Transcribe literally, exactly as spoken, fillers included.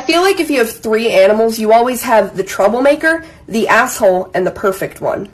feel like if you have three animals, you always have the troublemaker, the asshole, and the perfect one.